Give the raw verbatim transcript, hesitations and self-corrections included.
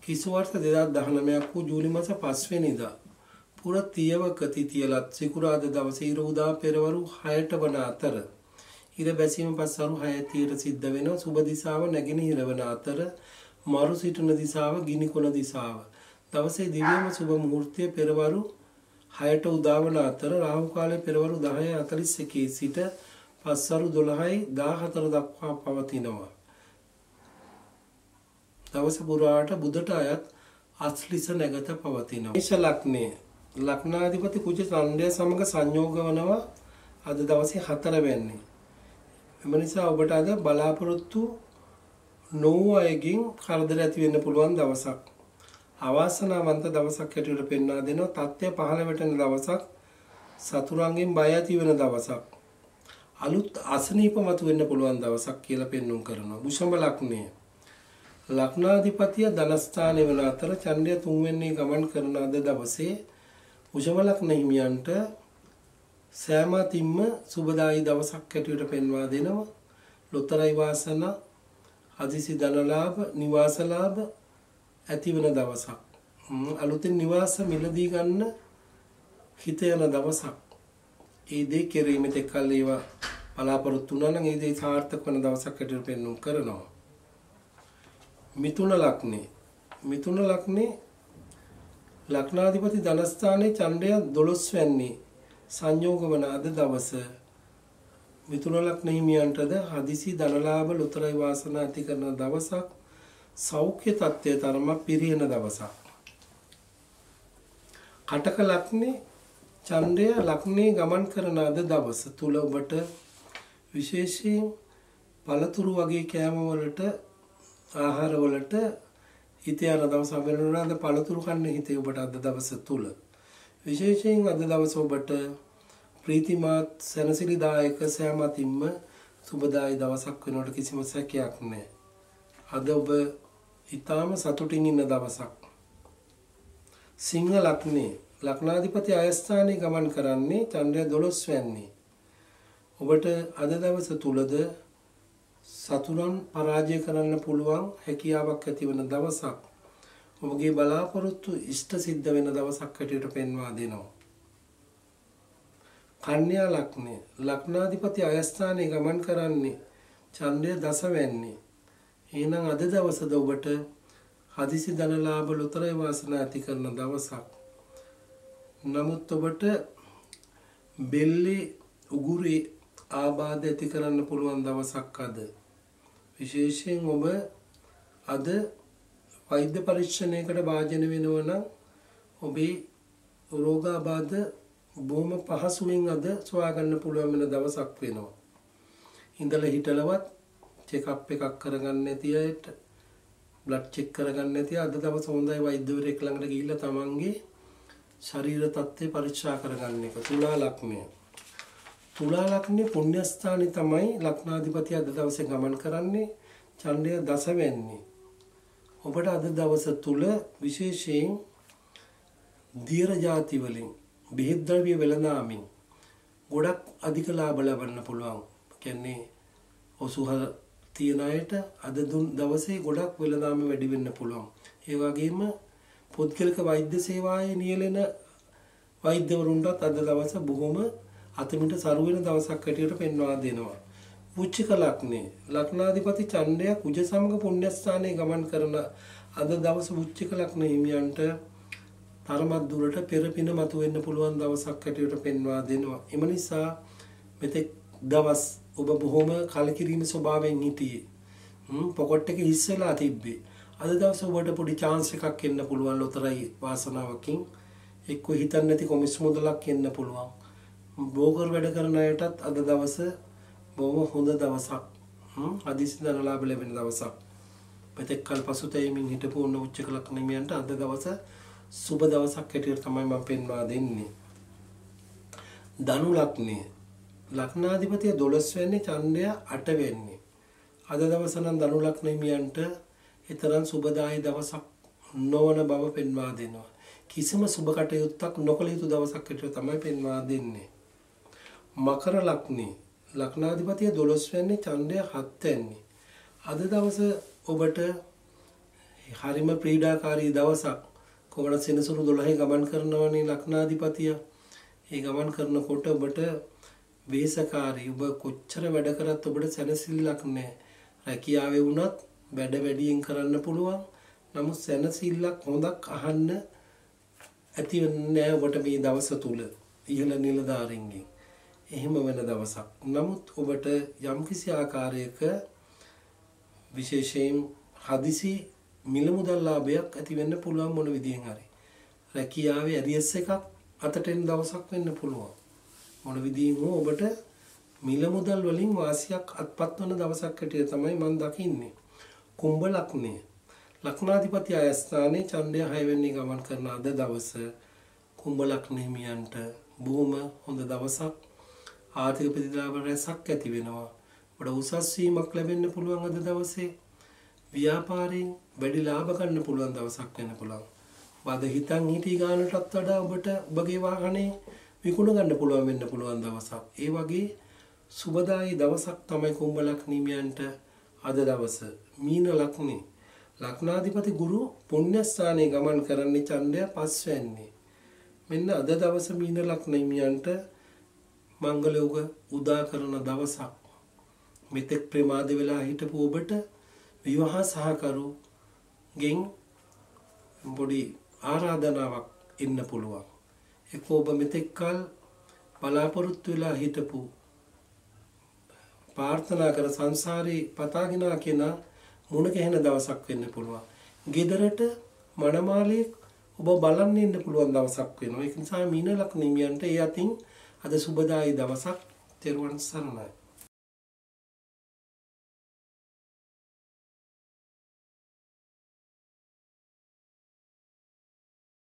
කිසුවර්ෂ දෙදහස් දහනවයක් වූ ජූලි මාස පස් වෙනිදා පුර තියවක තිතියලත් සිකුරාදා දවසේ ඉර උදා පෙරවරු හයට වන අතර ඉර බැසීම පස්වරු හය තිහට සිද්ධ වෙනවා. සුබ දිශාව නැගෙනහිර වන අතර මරු සිටින දිශාව ගිනිකොන දිශාව. දවසේ දිව්‍යම සුබ මුහූර්තය පෙරවරු හයට උදා වන අතර රාහු කාලය පෙරවරු දහය අතලිස් එකේ සිට පස්වරු දොළහයි දාහතර දක්වා පවතිනවා. දවස පුරාට බුදට අයත් අස්ලිස නැගත පවතිනවා. මේෂ ලග්නය ලග්නාධිපති කුජ චන්ද්‍රය සමග සංයෝග වනවා අද දවසේ හතර වෙන්නේ. එම නිසා ඔබට අද බලාපොරොත්තු නොවූ අයගෙන් කරදර ඇති වෙන්න පුළුවන් දවසක්. අවාසනාවන්ත දවසක් හැටියට පෙන්වා දෙනවා. තත්ත්වය පහළ වැටෙන දවසක්. සතුරන්ගෙන් බය ඇති වෙන දවසක්. අලුත් අසනීප මතු වෙන්න පුළුවන් දවසක් කියලා පෙන්වුම් කරනවා. වෘෂභ ලග්නය ලග්නාධිපතිය ධනස්ථානයේ වන අතර චන්ද්‍රය තුන් වෙනි ගමන් කරන අද දවසේ වෘෂභ ලග්න හිමියන්ට සෑම තිම්ම සුබදායි දවසක් හැටියට පෙන්වා දෙනවා. ලොතරැයි වාසන, හදිසි ධනලාභ, නිවාසලාභ ඇති වෙන දවසක්. අලුතින් නිවාස මිලදී ගන්න හිත යන දවසක්. ඒ දේ කෙරීමෙත් එක්කල් ඒවා බලාපොරොත්තු වුණා නම් ඒ දේ සාර්ථක වෙන දවසක් හැටියට පෙන්වුම් කරනවා. මිථුන ලග්නේ මිථුන ලග්නේ ලග්නාධිපති ධනස්ථානයේ චන්ද්‍රය දොළොස් වෙනි සංයෝග වන අද දවස මිථුන ලග්න හිමියන්ටද හදිසි ධනලාභ ලොතරැයි වාසනා ඇති කරන දවසක්. සෞඛ්‍ය තත්ත්වය තරම පිරිහෙන දවසක්. කටක ලග්නේ චන්ද්‍රය ලග්නේ ගමන් කරන අද දවස තුල ඔබට විශේෂයෙන් පළතුරු වගේ කෑම වලට ආහාර වලට හිත යන දවස වෙනුනාද පළතුරු කන්න හිතේ ඔබට අද දවස තුල විශේෂයෙන් අද දවස ඔබට ප්‍රීතිමත් සැනසිලිදායක සෑම අතින්ම සුබදායි දවසක් වෙනකොට කිසිම සැකයක් නැහැ. අද ඔබ ඊටාම සතුටින් ඉන්න දවසක්. සිංහ ලග්නේ ලග්නාධිපති අයස්ථානයේ ගමන් කරන්නේ චන්ද්‍රය දොළොස් වෙනි. ඔබට අද දවස තුලද සතුරන් පරාජය කරන්න පුළුවන් හැකියාවක් ඇති වෙන දවසක්. ඔබගේ බලාපොරොත්තු ඉෂ්ට සිද්ධ වෙන දවසක් හැටියට පෙන්වා දෙනවා. කන්‍යා ලග්නය ලග්නාධිපති අයස්ථානයේ ගමන් කරන්නේ චන්ද්‍රය දස වෙනි. එහෙනම් අද දවසද ඔබට හදිසි ධනලාභ ලොතරැයි වාසනා ඇති කරන දවසක්. නමුත් ඔබට බෙල්ලේ උගුරේ ආබාධ ඇති කරන්න පුළුවන් දවසක් අද. විශේෂයෙන් ඔබ අද වෛද්‍ය පරීක්ෂණයකට භාජන වෙනවා නම් ඔබේ රෝගාබාධ බොහොම පහසුවෙන් අද සොයා ගන්න පුළුවන් වෙන දවසක් වෙනවා. ඉඳලා හිටලවත් චෙක් අප් එකක් කරගන්න නැති අයට, බ්ලඩ් චෙක් කරගන්න නැති අද දවස් හොඳයි වෛද්‍යවරයෙක් ළඟට ගිහිල්ලා තමන්ගේ ශරීර තත්ත්වය පරීක්ෂා කරගන්න එක. තුලා ලග්නය තුලා ලග්නේ පුණ්‍යස්ථානයේ තමයි ලග්නාධිපති අද දවසේ ගමන් කරන්නේ චන්ද්‍රය දස වෙනි. ඔබට අද දවස තුල විශේෂයෙන් දීර්ඝ ಜಾති වලින් බෙහෙත් ද්‍රව්‍ය වෙළඳාමින් ගොඩක් අධික ලාභ ලබන්න පුළුවන්. කියන්නේ ඔසුහල තියන අයට අද දුන් දවසේ ගොඩක් වෙළඳාම වැඩි වෙන්න පුළුවන්. ඒ වගේම පුද්ගලික වෛද්‍ය සේවාවේ නියැලෙන වෛද්‍යවරුන්ටත් අද දවස බොහොම අතමිට සරු වෙන දවසක් හැටියට පෙන්වා දෙනවා. වෘශ්චික ලග්නේ ලග්නාධිපති චන්ද්‍රය කුජ සමග පුණ්‍යස්ථානයේ ගමන් කරන අද දවස වෘශ්චික ලග්න හිමියන්ට තරමක් දුරට පෙරපින මතු වෙන්න පුළුවන් දවසක් හැටියට පෙන්වා දෙනවා. එම නිසා මෙතෙක් දවස් ඔබ බොහොම කලකිරීම ස්වභාවයෙන් හිටියේ. හ්ම් පොකට් එක හිස් වෙලා තිබ්බේ. අද දවසේ ඔබට පොඩි chance එකක් එන්න පුළුවන් ලොතරැයි වාසනාවකින්. එක්ක හිතන්නේ නැති කොමිස් මුදලක් එන්න පුළුවන්. බෝකර් වැඩ කරන අයටත් අද දවස බොහොම හොඳ දවසක්. හ්ම් හදිසි ධනලාභ ලැබෙන දවසක්. මෙතෙක් කල පසුතැවීමෙන් හිටපු උන්න උච්චක ලග්න හිමියන්ට අද දවස සුබ දවසක් හැටියට තමයි මම පෙන්වා දෙන්නේ. ධනු ලග්නය ලග්නාධිපතිය දොළොස් වෙනි චන්ද්‍රය අට වෙනි. අද දවස නම් ධනු ලග්න හිමියන්ට ඊතරම් සුබදායි දවසක් නොවන බව පෙන්වා දෙනවා. කිසිම සුබ කටයුත්තක් නොකළ යුතු දවසක් හැටියට තමයි පෙන්වා දෙන්නේ. මකර ලග්නේ ලග්නාධිපතිය දොළොස් වෙනි චන්ද්‍රය හත් වෙනි. අද දවස ඔබට හරිම ප්‍රීඩාකාරී දවසක්. කොහොමද සෙනසුරු දොළහේ ගමන් කරනවනේ ලග්නාධිපතිය. ඒ ගමන් කරනකොට ඔබට වේසකාරී ඔබ කොච්චර වැඩ කරත් ඔබට සැනසෙල්ලක් නැහැ. රැකියාවේ වුණත් වැඩ වැඩියෙන් කරන්න පුළුවන්. නමුත් සැනසෙල්ලක් හොඳක් අහන්න ඇති වෙන්නේ නැහැ ඔබට මේ දවස තුල. ඉහළ නිලධාරීන්ගෙන්. එහෙම වෙන දවසක්. නමුත් ඔබට යම්කිසි ආකාරයක විශේෂයෙන් හදිසි මිල මුදල් ලාභයක් ඇති වෙන්න පුළුවන් මොන විදියෙන් හරි. රැකියාවේ ඇරියස් එකක් අතට එන දවසක් වෙන්න පුළුවන්. මොන විදියෙන් හෝ ඔබට මිල මුදල් වලින් වාසියක් අත්පත් වන දවසක් හැටියට තමයි මම දකින්නේ. කුම්භ ලග්නය. ලග්නාධිපති ආයස්ථානයේ ඡන්දය හය වෙනි ගමන් කරන අද දවස කුම්භ ලග්න හිමියන්ට බොහොම හොඳ දවසක්. ආර්ථික ප්‍රතිලාභ රැසක් ඇති වෙනවා. ඔබට උසස් වීමක් ලැබෙන්න පුළුවන් අද දවසේ. ව්‍යාපාරයෙන් වැඩි ලාභ ගන්න පුළුවන් දවසක් වෙන්න පුළුවන්. වද හිතන් හිටි ගානටත් වඩා ඔබට ඔබගේ වාහනේ විකුණ ගන්න පුළුවන් වෙන්න පුළුවන් දවසක්. ඒ වගේ සුබදායි දවසක් තමයි කුම්භ ලග්න හිමියන්ට අද දවස. මීන ලග්නේ ලග්නාධිපති ගුරු පුණ්‍ය ස්ථානයේ ගමන් කරන්නේ ඡන්දය පස් වෙන්නේ. මෙන්න අද දවස මීන ලග්න හිමියන්ට මංගල යුග උදා කරන දවසක්. මෙතෙක් ප්‍රමාද වෙලා හිටපු ඔබට විවාහ සහකරු ගෙන් පොඩි ආරාධනාවක් එන්න පුළුවන්. එක්ක ඔබ මෙතෙක් කල බලාපොරොත්තු වෙලා හිටපු ප්‍රාර්ථනා කර සංසාරේ පතාගෙන කෙනා මුණ ගැහෙන දවසක් වෙන්න පුළුවන්. ගෙදරට මනමාලේ ඔබ බලන්න ඉන්න පුළුවන් දවසක් වෙනවා. ඒක නිසා මීන ලග්න හිමියන්ට ඒ අතින් අද සුබදායි දවසක්. තෙරුවන් සරණයි.